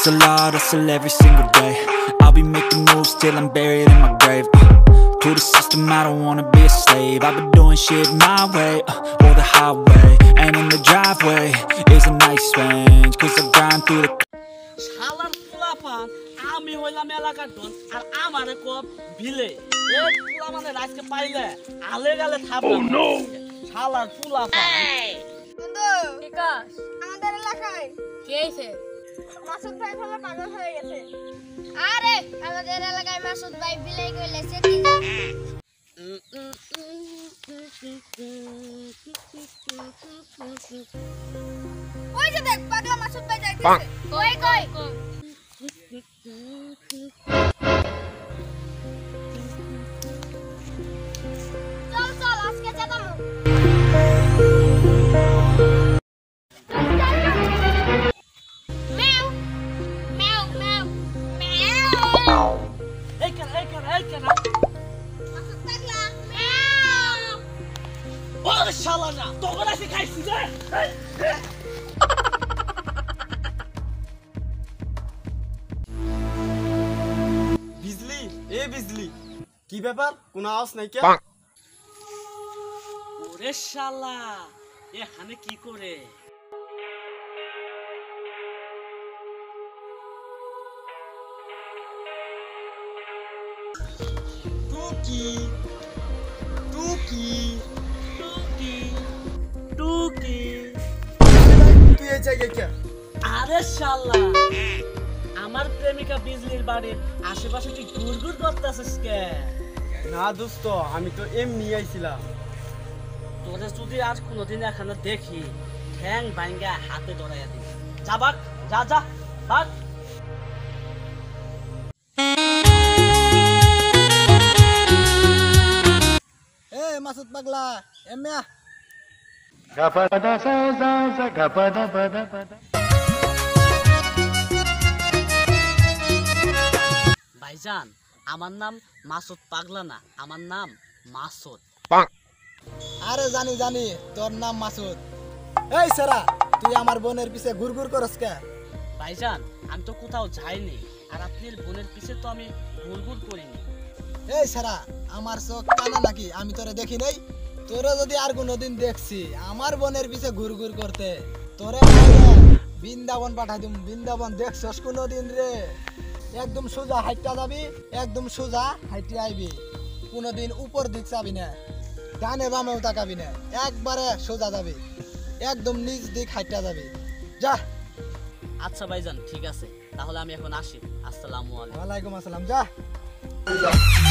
hustle every single day. I'll be making moves till I'm buried in my grave. To the system, I don't wanna be a slave. I've been doing shit my way, or the highway. And in the driveway is a nice range, cause I grind through the শালার পোলাপান আমি হইলাম এলাকার ডন আর আমারে কোপ বিলে এই পোলা মানে রাজকে পাইলে আলে গালে থাপড়া শালার পোলাপান বন্ধু বিকাশ আমাদের এলাকায় কে আইছে মাসুদ ভাই ভালো পাগল হয়ে গেছে আরে আমাদের এলাকায় মাসুদ ভাই বিলাই কইলেছে কি ওই যে দেখ পাগলা মাসুদ ভাই যাইতেছে কই কই চল চল আজকে যাবো মেও মেও মেও মেও এই কেন মাসুদ পাগলা মেও ও শালা না তোকে রাখি খাইছি রে বিজলি কি ব্যাপার কোন আওয়াজ নাই কে ওরে শালা এখানে কি করে টুকি তুই এই জায়গায় কে আরে শালা আমার প্রেমিকা বিজলির বাড়ির আশেপাশে তুই ঘুরঘুর করতেছিস কে না দোস্ত আমি তো এমনি আইছিলাম তোরে যদি আর কোনোদিন এখানে দেখি ঠ্যাং ভাঙ্গা হাতে ধরাইয়া দিই যা বাক যা বাক এ মাসুদ পাগলা এমিয়া ভাইজান আমার নাম মাসুদ পাগলা না আমার নাম মাসুদ আরে জানি তোর নাম মাসুদ এই সারা তুই আমার বোনের পিছে ঘুরঘুর করস কে ভাইজান আমি তো কোথাও যাইনি আর আপনার বোনের পিছে তো আমি ঘুরঘুর করিনি এই সারা আমার চোখ কানা নাকি আমি তোরে দেখি নাই তোরে যদি আর কোনোদিন দেখছি আমার বোনের পিছে ঘুরঘুর করতে তোরে বৃন্দাবন পাঠাই দিম বৃন্দাবন দেখছস কোনোদিন রে একদম সোজা হাইটটা যাবি একদম সোজা হাইটে আইবি কোনোদিন উপর দিক যাবি না ডানে বামেও তাকাবি না একবারে সোজা যাবি একদম নিচ দিক হাইটটা যাবি যা আচ্ছা ভাইজান ঠিক আছে তাহলে আমি এখন আসি আসসালামু আলাইকুম ওয়ালাইকুম আসসালাম যা